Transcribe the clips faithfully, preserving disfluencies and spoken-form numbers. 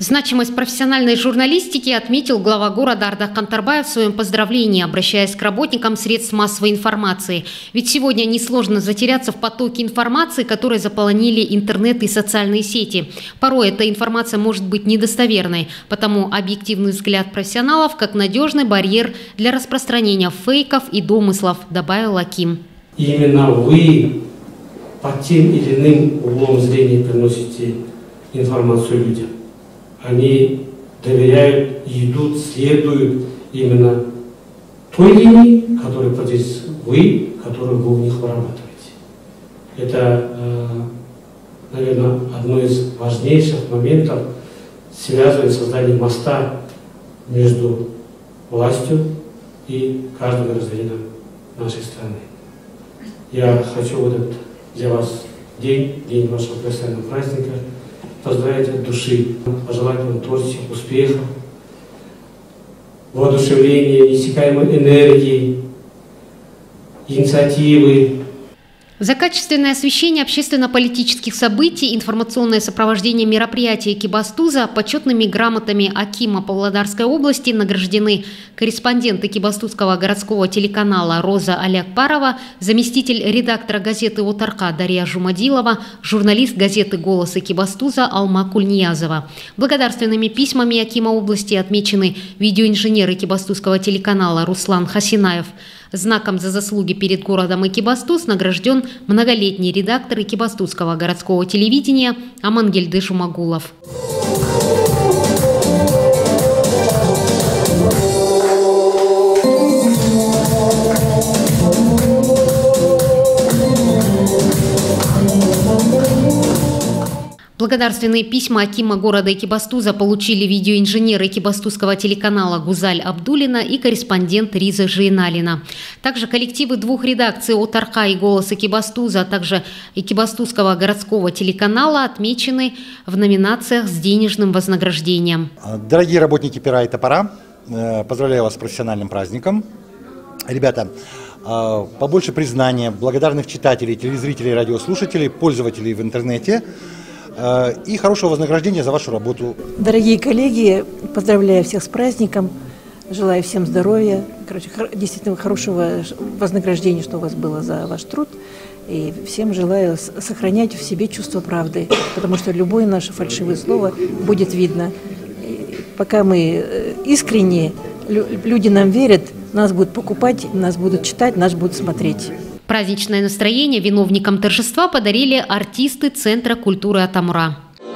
Значимость профессиональной журналистики отметил глава города Ардак Кантарбаев в своем поздравлении, обращаясь к работникам средств массовой информации. Ведь сегодня несложно затеряться в потоке информации, которые заполонили интернет и социальные сети. Порой эта информация может быть недостоверной, потому объективный взгляд профессионалов как надежный барьер для распространения фейков и домыслов, добавил Аким. Именно вы под тем или иным углом зрения приносите информацию людям. Они доверяют, идут, следуют именно той линии, которую поддержите вы, которую вы у них вырабатываете. Это, наверное, одно из важнейших моментов, связывает создание моста между властью и каждым гражданином нашей страны. Я хочу в этот для вас день, день вашего профессионального праздника, поздравить от души, пожелать вам творческих успехов, воодушевления, неиссякаемой энергии, инициативы. За качественное освещение общественно-политических событий, информационное сопровождение мероприятий Экибастуза почетными грамотами Акима Павлодарской области награждены корреспондент Экибастузского городского телеканала Роза Алякпарова, заместитель редактора газеты «Отарка» Дарья Жумадилова, журналист газеты «Голос Экибастуза» Алма Кульниязова. Благодарственными письмами Акима области отмечены видеоинженер Экибастузского телеканала Руслан Хасинаев. Знаком за заслуги перед городом Экибастуз награжден многолетний редактор Экибастузского городского телевидения Амангельды Жумагулов. Благодарственные письма Акима города Экибастуза получили видеоинженер Экибастузского телеканала Гузаль Абдулина и корреспондент Риза Жейналина. Также коллективы двух редакций «Отарка» и «Голос Экибастуза», а также Экибастузского городского телеканала отмечены в номинациях с денежным вознаграждением. Дорогие работники «Пера и топора», поздравляю вас с профессиональным праздником. Ребята, побольше признания, благодарных читателей, телезрителей, радиослушателей, пользователей в интернете и хорошего вознаграждения за вашу работу. Дорогие коллеги, поздравляю всех с праздником, желаю всем здоровья, короче, действительно хорошего вознаграждения, что у вас было за ваш труд. И всем желаю сохранять в себе чувство правды, потому что любое наше фальшивое слово будет видно. И пока мы искренне, люди нам верят, нас будут покупать, нас будут читать, нас будут смотреть. Праздничное настроение виновникам торжества подарили артисты Центра культуры Атамура.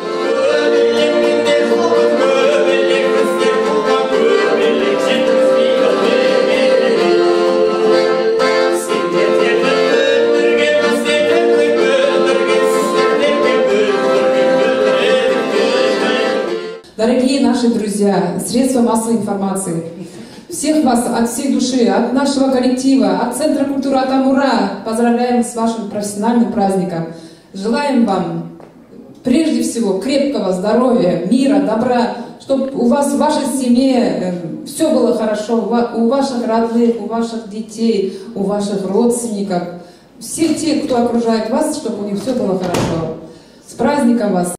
Дорогие наши друзья, средства массовой информации, всех вас от всей души, от нашего коллектива, от Центра культуры Атамура поздравляем с вашим профессиональным праздником. Желаем вам прежде всего крепкого здоровья, мира, добра, чтобы у вас в вашей семье все было хорошо, у ваших родных, у ваших детей, у ваших родственников, все те, кто окружает вас, чтобы у них все было хорошо. С праздником вас!